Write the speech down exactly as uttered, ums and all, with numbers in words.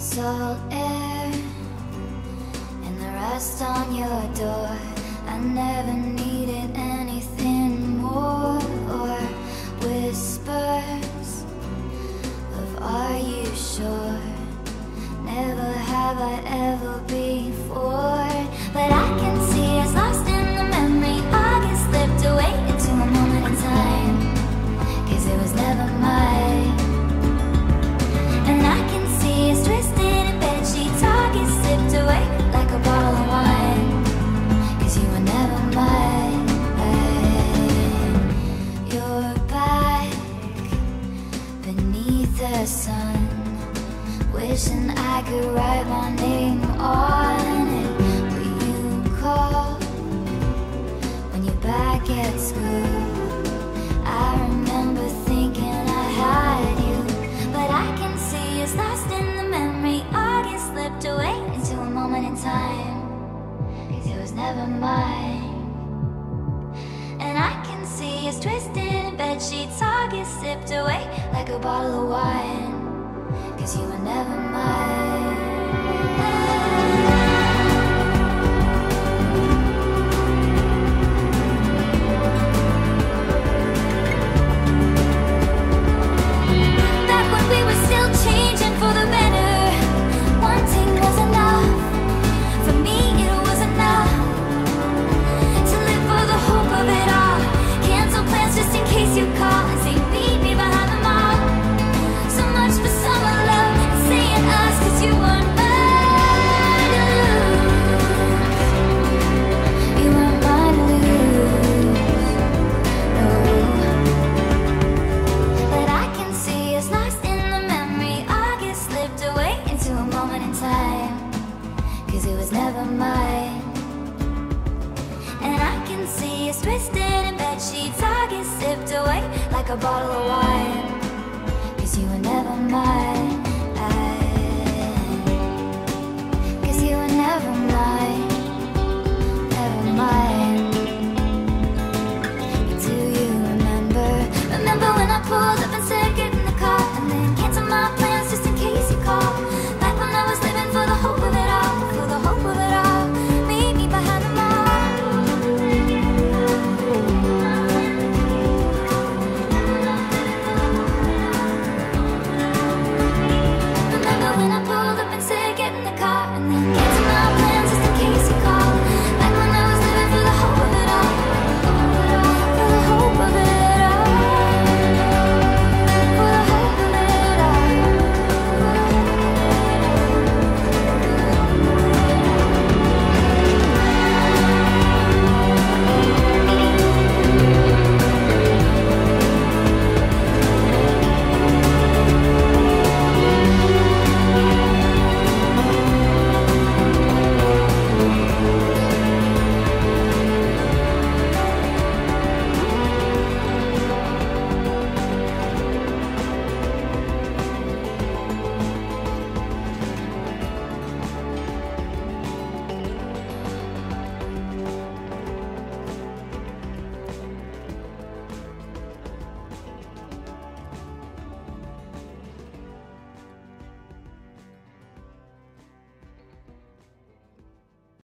salt air and the rust on your door. I never needed anything more, or whispers of "Are you sure?" Never have I ever before. But I can see us lost in the memory. August slipped away into a moment in time, 'cause it was never mine. And I can see us twisted in bedsheets. August slipped away like a bottle of wine, 'cause you were never mine. You're back beneath the sun, wishing I could write my name on it. Will you call when you're back at school? I remember thinking I had you, but I can see us lost in the memory. August slipped away into a moment in time, 'cause it was never mine. And I can see us twisted in bedsheets. August slipped away like a bottle of wine, 'cause you were never mine. Back when we were still changing for the better, wanting was enough. For me it was enough to live for the hope of it all. Cancel plans just in case you call and say meet me behind the mall. So much for summer love and saying us, 'cause you weren't mine to lose. You weren't mine to lose, no. But I can see us lost in the memory. August slipped away into a moment in time, 'cause it was never mine. And I can see us twisted in bedsheets. August slipped away like a bottle of wine, 'cause you were never mine.